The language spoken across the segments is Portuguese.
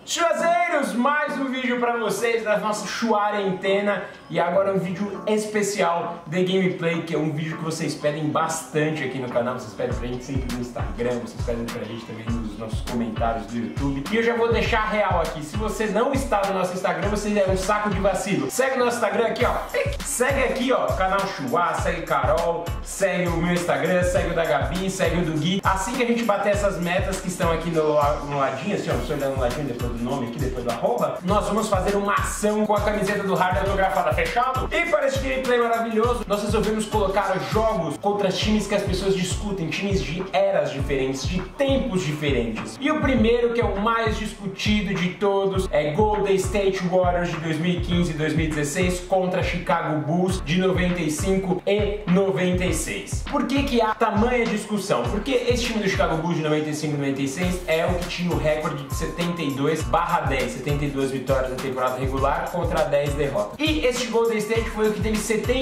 Chuazeiros, mais um vídeo pra vocês da nossa Chuarentena. E agora um vídeo especial de gameplay, que é um vídeo que vocês pedem bastante aqui no canal. Vocês pedem pra gente sempre no Instagram, vocês pedem pra gente também nos nossos comentários do YouTube. E eu já vou deixar real aqui, se você não está no nosso Instagram, você é um saco de vacilo. Segue o nosso Instagram aqui, ó. Segue aqui, ó, canal Chua, segue Carol, segue o meu Instagram, segue o da Gabi, segue o do Gui. Assim que a gente bater essas metas que estão aqui no ladinho, assim, ó, não estou olhando no ladinho depois do nome aqui, depois do arroba, nós vamos fazer uma ação com a camiseta do Hard autografada, fechado? E para esse gameplay maravilhoso, nós resolvemos colocar jogos contra times que as pessoas discutem, times de eras diferentes, de tempos diferentes. E o primeiro, que é o mais discutido de todos, é Golden State Warriors de 2015 e 2016 contra Chicago Bulls de 95 e 96. Por que há tamanha discussão? Porque esse time do Chicago Bulls de 95 e 96 é o que tinha o recorde de 72/10, 72 vitórias na temporada regular contra 10 derrotas. E esse Golden State foi o que teve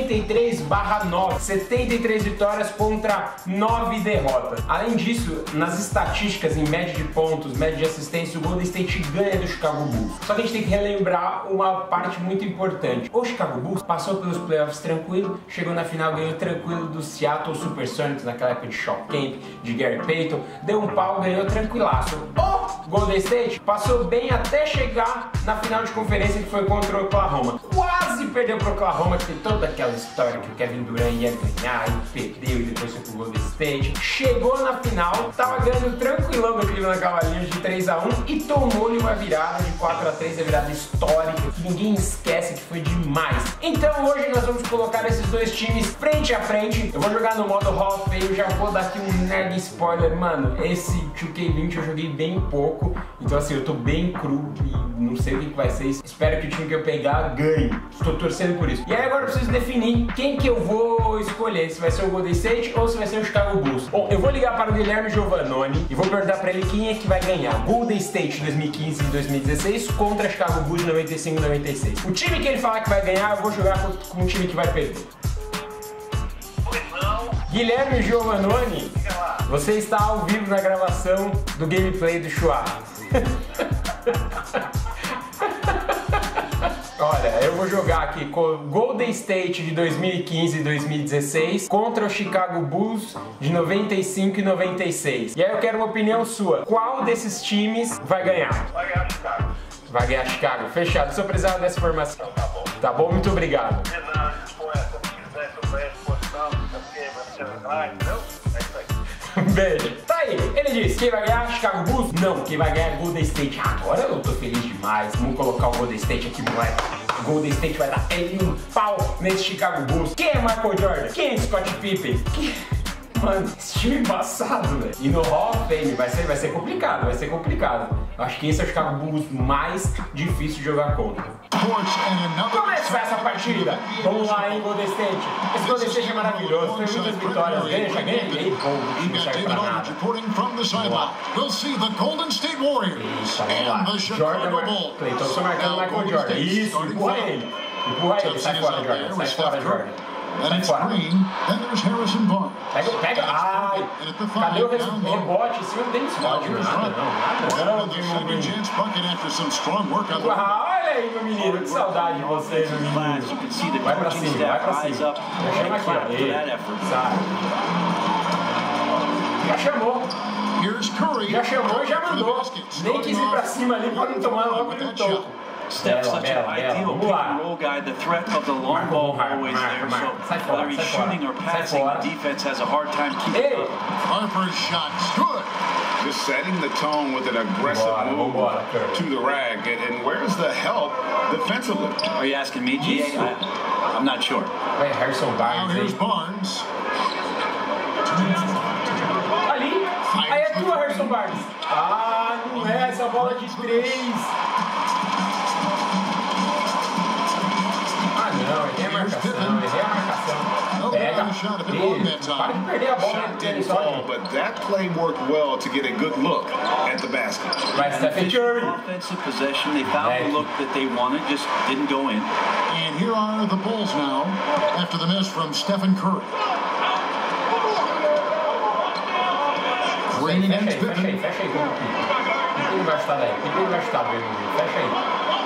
73/9, 73 vitórias contra 9 derrotas. Além disso, nas estatísticas, em média de pontos, média de assistência, o Golden State ganha do Chicago Bulls. Só que a gente tem que relembrar uma parte muito importante. O Chicago Bulls passou pelos playoffs tranquilo, chegou na final, ganhou tranquilo do Seattle Supersonics, naquela época de Shawn Kemp, de Gary Payton, deu um pau, ganhou tranquilaço. O Golden State passou bem até chegar na final de conferência, que foi contra o Oklahoma. Quase perdeu pro Oklahoma, que tem toda aquela história que o Kevin Durant ia ganhar e perdeu e depois foi pro Golden State. Chegou na final, tava ganhando tranquilão do Cleveland Cavaliers de 3-1 e tomou-lhe uma virada de 4-3, a virada histórica, que ninguém esquece, que foi demais. Então hoje nós vamos colocar esses dois times frente a frente. Eu vou jogar no modo Hall of Fame, já vou dar aqui um nerd spoiler, mano. Esse 2K20 eu joguei bem pouco, então assim, eu tô bem cru e não sei o que vai ser. Espero que o time que eu pegar ganhe. Estou torcendo por isso. E aí agora eu preciso definir quem que eu vou escolher, se vai ser o Golden State ou se vai ser o Chicago Bulls. Bom, eu vou ligar para o Guilherme Giovannoni e vou perguntar para ele quem é que vai ganhar Golden State 2015 e 2016 contra Chicago Bulls de 95 e 96. O time que ele falar que vai ganhar, eu vou jogar com o time que vai perder. Guilherme Giovannoni, você está ao vivo na gravação do gameplay do Chua. Olha, eu vou jogar aqui com Golden State de 2015 e 2016 contra o Chicago Bulls de 95 e 96. E aí eu quero uma opinião sua. Qual desses times vai ganhar? Vai ganhar Chicago. Vai ganhar Chicago. Fechado. Se eu precisar dessa informação. Tá bom. Tá bom? Muito obrigado. Beijo. Tá aí, ele disse, quem vai ganhar Chicago Bulls? Não, quem vai ganhar é Golden State. Agora eu tô feliz demais. Vamos colocar o Golden State aqui, moleque. O Golden State vai dar ele um pau nesse Chicago Bulls. Quem é Michael Jordan? Quem é Scottie Pippen? Mano, esse time é embaçado, velho. E no Hall of Fame vai ser complicado, vai ser complicado. Acho que esse é o Chicago Bulls mais difícil de jogar contra. Começar essa partida. Vamos lá, hein, Golden State. Esse Golden State é maravilhoso, tem muitas vitórias. Ganha, já ganha. E aí, pô, o time não serve pra nada. Isso, vamos lá. Jordan, Clayton, tô marcando Michael Jordan. Isso, empurra ele. Empurra ele, sai fora, Jordan. Sai fora, Jordan. Sai fora. Pega. Ai, cadê o rebote? Esse não tem desfoque. Nada. Olha aí, meu menino. Que saudade de você, meu menino. Vai pra cima, vai pra cima. Já chama aqui, ó. Sai. Já chamou. Já chamou e já mandou. Nem quis ir pra cima ali pra não tomar logo no topo. Steph, such an ideal pick and roll guy. The threat of the long ball always there. So whether he's shooting or passing, defense has a hard time keeping up. Harper's shot good. Just setting the tone with an aggressive move to the rag. And where's the help defensively? Are you asking me, GA? I'm not sure. Wait, Harrison Barnes. Now here's Barnes. Ali. Aí é tua, Harrison Barnes. Ah, não é essa bola de 3. Não, errei a marcação. Pega. Para de perder a bola. But that play worked well to get a good look at the basket. Vai, Stephen Curry. Offensive possession, they found the look that they wanted, just didn't go in. And here are the Bulls now after the miss from Stephen Curry. Fecha aí, fecha aí. chutar daí? Por que ele vai chutar, meu amigo? Fecha aí.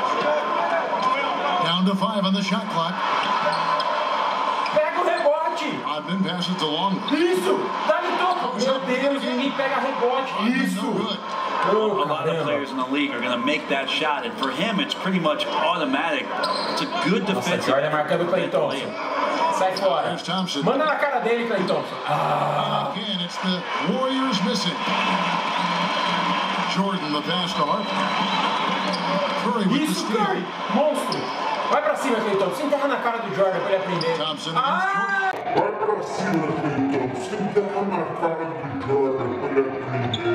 Down to 5 on the shot clock. Pega o rebote! I've been passing to long. Isso! Dá-lhe toco! Meu Deus, ninguém pega rebote! Isso! A lot of players in the league are going to make that shot, and for him, it's pretty much automatic. It's a good defensive. Jordan marcando o Klay Thompson. Sai fora. Manda na cara dele, Klay Thompson. Again, it's the Warriors missing. Jordan, the pass to Harper. Curry with the steal. Curry, monstro. Vai pra cima, Klay Thompson. Enterra na cara do Jordan pra ele aprender. Thompson Vai pra cima, Klay Thompson. Enterra na cara do Jordan pra ele aprender.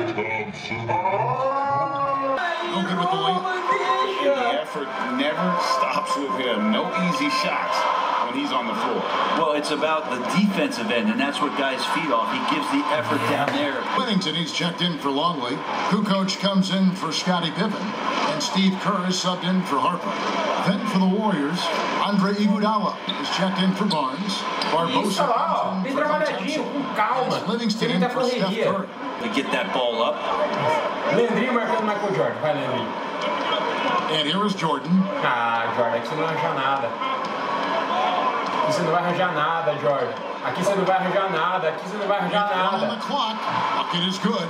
No good with the lane. The effort never stops with him. No easy shots when he's on the floor. Well, it's about the defensive end, and that's what guys feed off. He gives the effort down there. Whittington, he's checked in for Longley. Kukoc comes in for Scottie Pippen. And Steve Kerr is subbed in for Harper. Then for the Warriors, Andre Iguodala is checked in for Barnes. Isso lá, ó. Bem trabalhadinho, com calma. Livingston in for Steph Curry. To get that ball up. Leandrinho marcando Michael Jordan. Vai, Leandrinho. And here is Jordan. Jordan, aqui você não vai arranjar nada. Aqui você não vai arranjar nada, Jordan. Aqui você não vai arranjar nada. Aqui você não vai arranjar nada. On the clock. Bucket is good.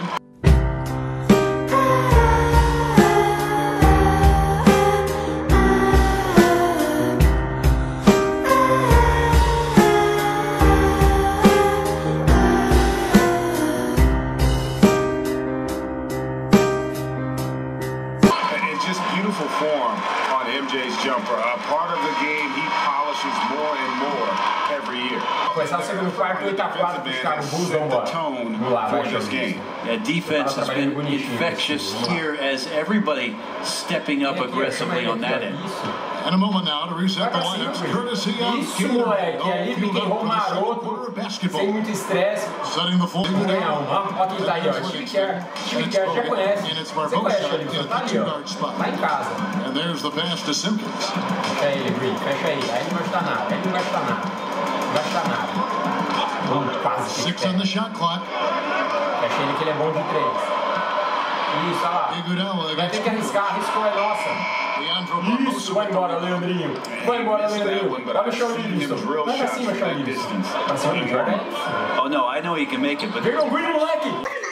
Form on MJ's jumper. A part of the game he polishes more and more every year. Começar o segundo quarto, 8-4 pro Chicago Bulls, vamos embora. For this game. Yeah, defense has been infectious here as everybody stepping up aggressively on that end. And a moment now to reset the lineups, courtesy of Isso, moleque, ali pique and roll maroto, sem muito estresse. Setting the full Ganhar uma. Ó quem tá aí, ó. Steve Kerr. Steve Kerr já conhece. Você conhece o Olivia? Tá ali, ó. Tá em casa. And there's the pass to Simpkins. Fecha aí, Green. Fecha aí. Aí não vai chutar nada. Aí não vai chutar nada. Não vai chutar nada. Quase. 6 on the shot clock. Fecha ele que ele é bom de 3. Isso, olha lá. Vai ter que arriscar. Arriscou, é nossa. Isso, vai embora, Leandrinho. Vai embora, Leandrinho. Olha o Shawn Livingston. Vai pra cima, Shawn Livingston. Pra cima do Jordan. Oh, no, I know he can make it, but... Draymond Green, moleque!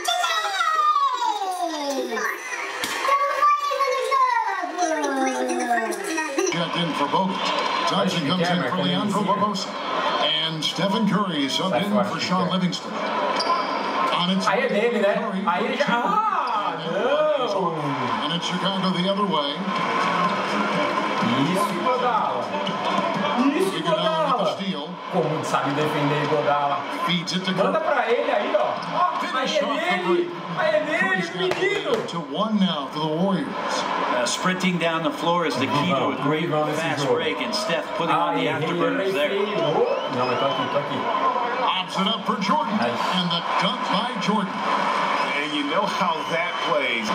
Checked in for Bogut. Thompson comes in for Leandro Barbosa. And Stephen Curry subbed in for Shawn Livingston. Aí é dele, né? Aí ele já... não! And it's Chicago the other way. Isso, Iguodala. Isso, Iguodala. Como sabe defender Iguodala. Manda pra ele aí, ó. Aí é dele. Aí é dele, menino. To 1 now for the Warriors. Sprinting down the floor is the key to a great fast break, and Steph putting on the afterburners there. Não, eu tô aqui. Opts it up for Jordan. And the dunk by Jordan. And you know how that plays.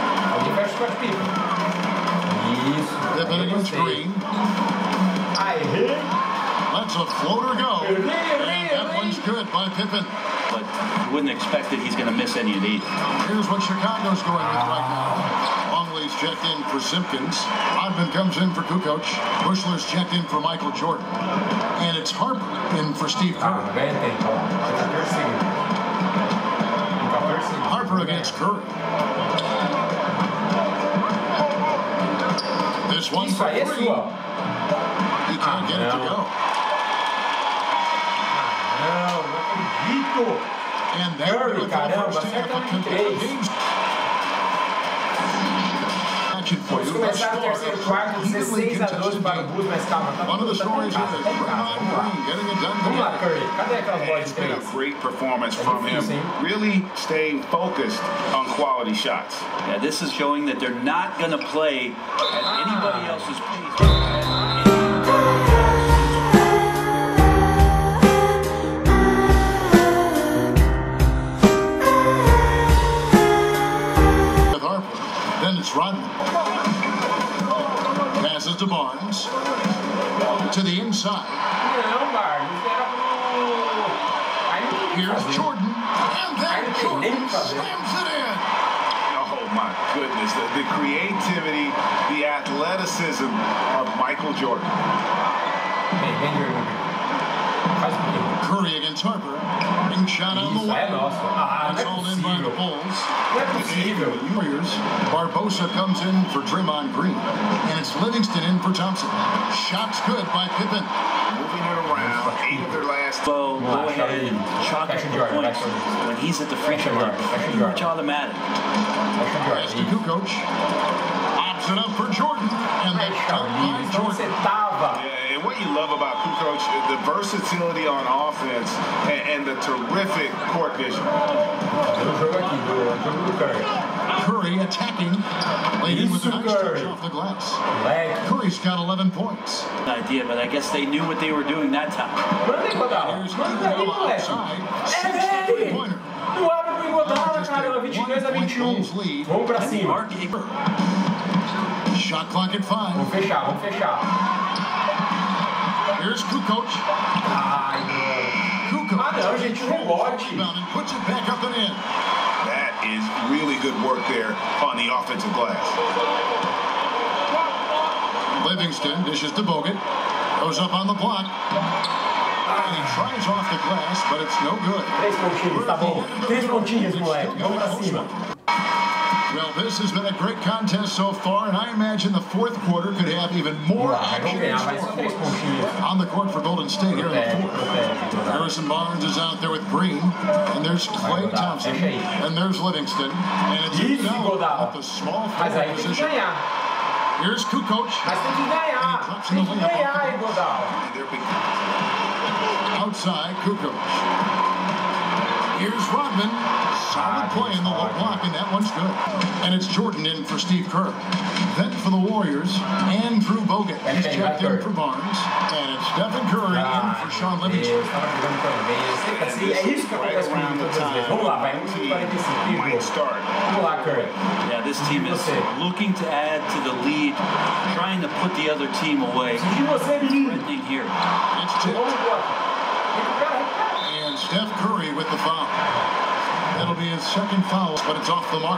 Isso. Pippen against Green. Let's a floater go. And that one's good by Pippen. But you wouldn't expect that he's going to miss any of these. Here's what Chicago's going with right now. Longley's checked in for Simpkins. Rodman comes in for Kukoc. Bushler's checked in for Michael Jordan. And it's Harper in for Steve Kerr. Harper against Curry. This one for three. He can't get it to go. Não acredito. And there we caramba, acerta em 3. Vamos começar o terceiro quarto, 16-12 para o Bulls, mas calma, tá tudo em casa. Vamos lá, Curry, cadê aquelas bolas de 3? A great performance from him, really staying focused on quality shots. Yeah, this is showing that they're not going to play at anybody else's pace. Then it's Rodman. Passes to Barnes. To the inside. Here's Jordan. And then Jordan slams it in. Oh, my goodness. The creativity, the athleticism of Michael Jordan. Curry against Harper. Being shot on the way. It's all in by the Bulls. The Warriors. Barbosa comes in for Draymond Green. And it's Livingston in for Thompson. Shots good by Pippen. Moving it around. 8 of their last. So go ahead and chalk up the points when he's at the free throw line. Pretty much automatic. Pass to Kukoc. Opts it up for Jordan. And they shot by Jordan. Yeah, and what you love about Kukoc, the versatility on offense and the terrific court vision. Curry attacking. Laid in with a nice touch off the glass. Curry's got 11 points. Idea, but I guess they knew what they were doing that time. Here's Iguodala outside. 6-3-pointer. Do abre pro Iguodala, caramba, 22-21. Vamos pra cima. Shot clock at 5. Vamos fechar. Here's Kukoc. Kukoc. Não, gente, rebote. And puts it back up and in. That is really good work there on the offensive glass. Livingston dishes to Bogut. Goes up on the block. And he tries off the glass, but it's no good. 3 pontinhos, tá bom. 3 pontinhos, moleque. Vamos pra cima. Well, this has been a great contest so far, and I imagine the fourth quarter could have even more action on the court for Golden State here in the fourth. Harrison Barnes is out there with Green, and there's Klay Thompson, and there's Livingston, and it's Iguodala at the small forward position. Here's Kukoc. Mas tem que ganhar. Tem que ganhar, Iguodala. Outside, Kukoc. Here's Rodman. Solid play in the low block, and that one's good. And it's Jordan in for Steve Kerr. Then for the Warriors, Andrew Bogut. He's checked in for Barnes. And it's Stephen Curry in for Sean Livingston. É isso que acontece comigo todas as vezes. Vamos lá, vai. 1:45. Vamos lá, Curry. Yeah, this team is looking to add to the lead, trying to put the other team away. Threatening here. It's tipped. And Steph Curry with the foul. That'll be his second foul, but it's off the mark.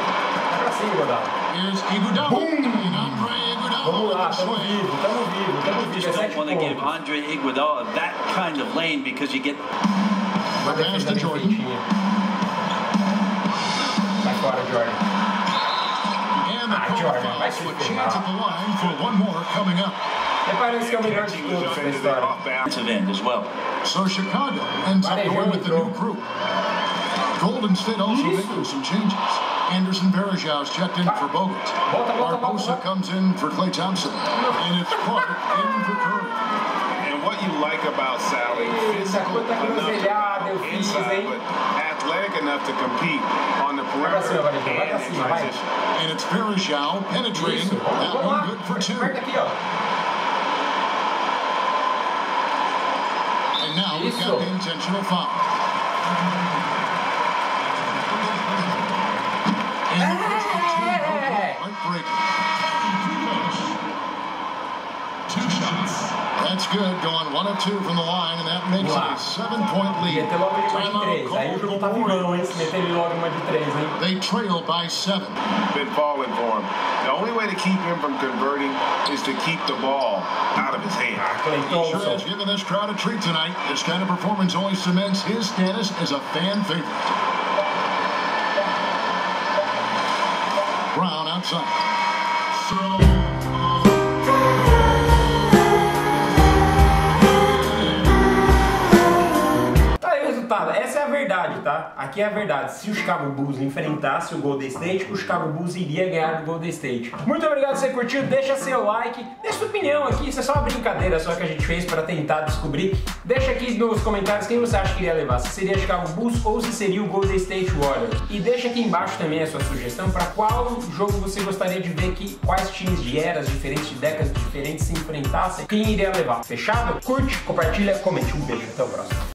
Here's Iguodala. And Andre Iguodala. Tamo vivo. Just don't want to give Andre Iguodala that kind of lane because you get. Pass to Jordan. Vai fora, Jordan. And the Jordan with chance at the line for one more coming up. Parece que é o melhor de todos da história. Offensive end as well. So Chicago ends up going with the new group. Golden State also making some changes. Anderson Varejão's checked in for Bogut. Barbosa comes in for Klay Thompson. And it's Clark in for Curry. And what you like about Sally, physical enough to inside, but athletic enough to compete on the perimeter and in transition. And it's Varejão penetrating. That one good for 2. And now we've got the intentional foul. Two shots. That's good, going 1 of 2 from the line, and that makes it a 7-point lead. They trail by 7. Been falling for him. The only way to keep him from converting is to keep the ball out of his hand. He sure has given this crowd a treat tonight. This kind of performance only cements his status as a fan favorite. Brown outside. Essa é a verdade, tá? Aqui é a verdade. Se o Chicago Bulls enfrentasse o Golden State, o Chicago Bulls iria ganhar do Golden State. Muito obrigado se você curtiu, deixa seu like, deixa sua opinião aqui, isso é só uma brincadeira só que a gente fez para tentar descobrir. Deixa aqui nos comentários quem você acha que iria levar, se seria Chicago Bulls ou se seria o Golden State Warriors. E deixa aqui embaixo também a sua sugestão para qual jogo você gostaria de ver que quais times de eras diferentes, de décadas diferentes se enfrentassem, quem iria levar. Fechado? Curte, compartilha, comente. Um beijo, até o próximo.